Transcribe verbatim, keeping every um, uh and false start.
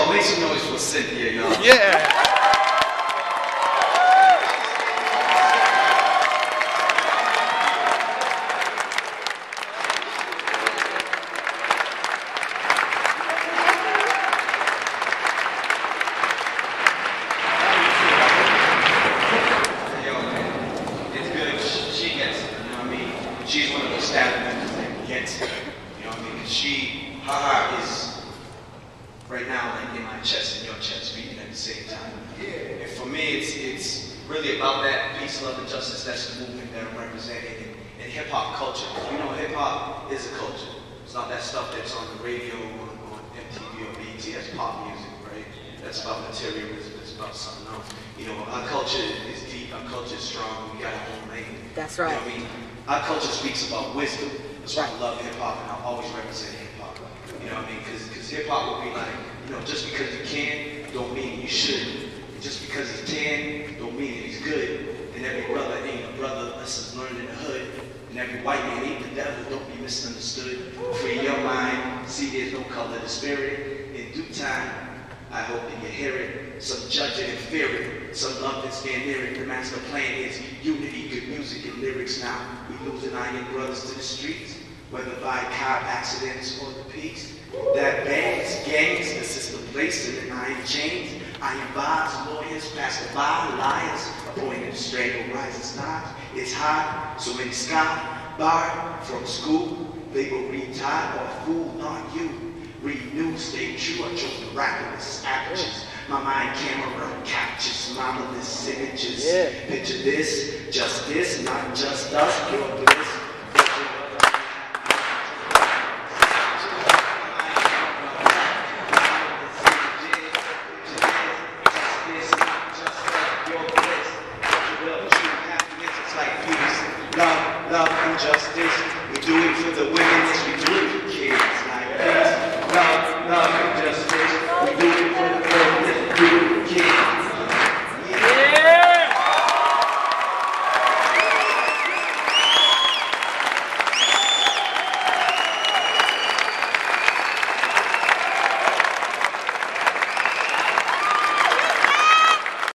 y'all make some noise for Cynthia, y'all. Yeah. She's one of those staff members that gets it, you know what I mean? Because she, her heart is right now like in my chest and your chest beating at the same time. Yeah. And for me, it's it's really about that peace, love, and justice. That's the movement that I'm representing in, in hip-hop culture. You know, hip-hop is a culture. It's not that stuff that's on the radio, on, on M T V or B E T. That's pop music, right? That's about materialism. It's about something else. You know, our culture is deep. Our culture is strong. We got our own lane. That's right. You know what I mean? Our culture speaks about wisdom. That's why I love hip-hop, and I'll always represent hip-hop. You know what I mean? Because hip-hop will be like, you know, just because you can, don't mean you should. And just because he can, don't mean that he's good. And every brother ain't a brother, lessons learned in the hood. And every white man ain't the devil, don't be misunderstood. Free your mind, see there's no color to spirit. In due time, I hope that you hear it. Some judge it and fear it. Some love and stand near it. The master plan is unity, good music, and lyrics now. We losing our young brothers to the streets, whether by car accidents or the peace. That bangs, gangs, the system placed in iron chains. Iron bars, lawyers, pass the bar, liars, appointed to strangle rising stars. It's hot, so in the sky, barred from school, they will retire or fool, not you. Read news, stay true, I chose the miraculous actors. My mind camera captures marvelous images. Yeah. Picture this, just this, not just us, your bliss. Love, love, and justice. We do it for the women as we do it for kids.